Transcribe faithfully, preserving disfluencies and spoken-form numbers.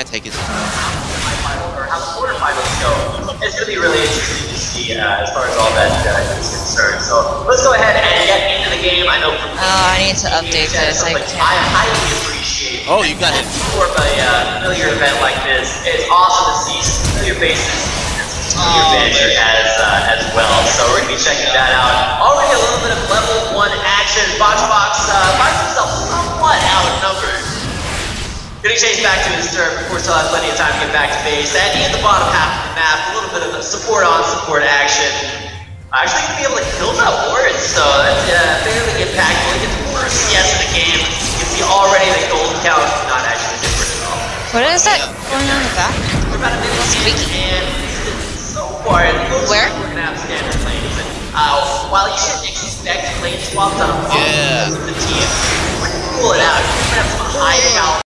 can't take it. Or how the quarterfinals go. It's going to be really interesting to see uh, as far as all that uh, is concerned. So let's go ahead and get into the game. I know. Oh, I need to update this. I like, can't. I highly appreciate. Oh, you got it. For a uh, familiar event like this, it's awesome to see some familiar faces. Your banner as uh, as well, so we're gonna be checking that out. Already a little bit of level one action. Boxbox uh, finds himself somewhat outnumbered. Getting chased back to his turf, of course, still has plenty of time to get back to base. And in the bottom half of the map, a little bit of support on support action. Actually gonna be able to kill that ward, so that's uh, fairly impactful. He gets the first yes in the game. You can see already the gold count not actually different at all. What is that going on in the back? We're about a minute Speaking. and so far, it looks Where? like we're gonna have standard lanes. And uh, while you should expect lane swaps on a Yeah. the team, when you pull it out, you're gonna have some high power.